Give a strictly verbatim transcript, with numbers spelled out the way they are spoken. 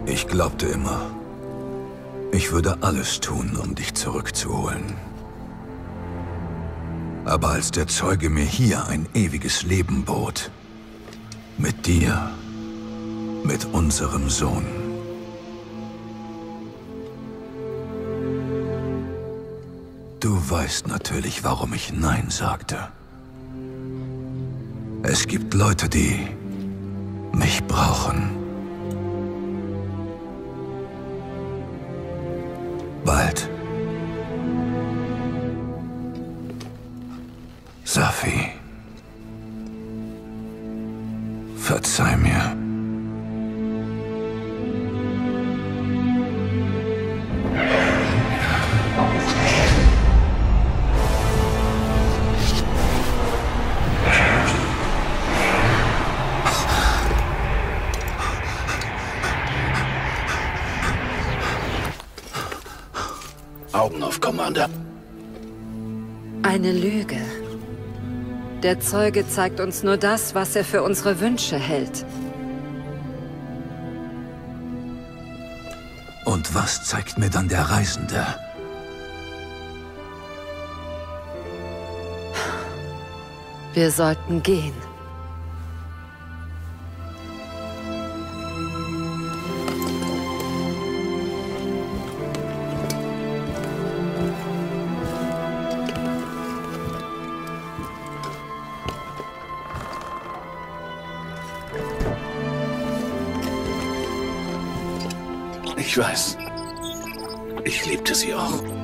Ich glaubte immer, ich würde alles tun, um dich zurückzuholen. Aber als der Zeuge mir hier ein ewiges Leben bot, mit dir, mit unserem Sohn, du weißt natürlich, warum ich Nein sagte. Es gibt Leute, die mich brauchen. Bald. Safi. Verzeih mir. Augen auf, Commander. Eine Lüge. Der Zeuge zeigt uns nur das, was er für unsere Wünsche hält. Und was zeigt mir dann der Reisende? Wir sollten gehen. Ich weiß. Ich liebte sie auch.